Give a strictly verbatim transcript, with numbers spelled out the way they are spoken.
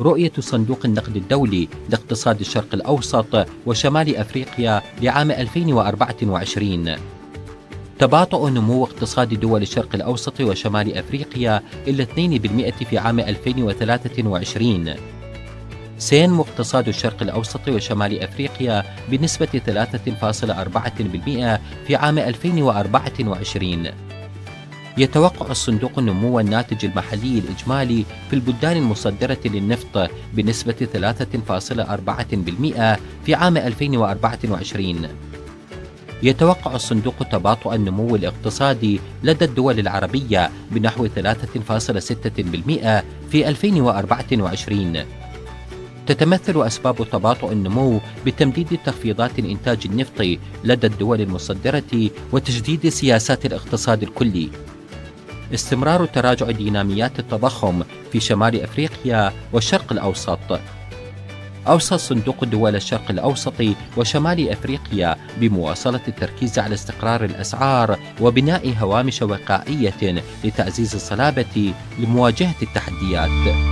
رؤية صندوق النقد الدولي لاقتصاد الشرق الأوسط وشمال أفريقيا لعام ألفين وأربعة وعشرين. تباطؤ نمو اقتصاد دول الشرق الأوسط وشمال أفريقيا إلى اثنين بالمئة في عام ألفين وثلاثة وعشرين. سينمو اقتصاد الشرق الأوسط وشمال أفريقيا بنسبة ثلاثة فاصلة أربعة بالمئة في عام ألفين وأربعة وعشرين. يتوقع الصندوق نمو الناتج المحلي الإجمالي في البلدان المصدرة للنفط بنسبة ثلاثة فاصلة أربعة بالمئة في عام ألفين وأربعة وعشرين. يتوقع الصندوق تباطؤ النمو الاقتصادي لدى الدول العربية بنحو ثلاثة فاصلة ستة بالمئة في ألفين وأربعة وعشرين. تتمثل أسباب تباطؤ النمو بتمديد تخفيضات الإنتاج النفطي لدى الدول المصدرة وتجديد سياسات الاقتصاد الكلي. استمرار تراجع ديناميات التضخم في شمال أفريقيا والشرق الأوسط. أوصى الصندوق دول الشرق الأوسط وشمال أفريقيا بمواصلة التركيز على استقرار الأسعار وبناء هوامش وقائية لتعزيز الصلابة لمواجهة التحديات.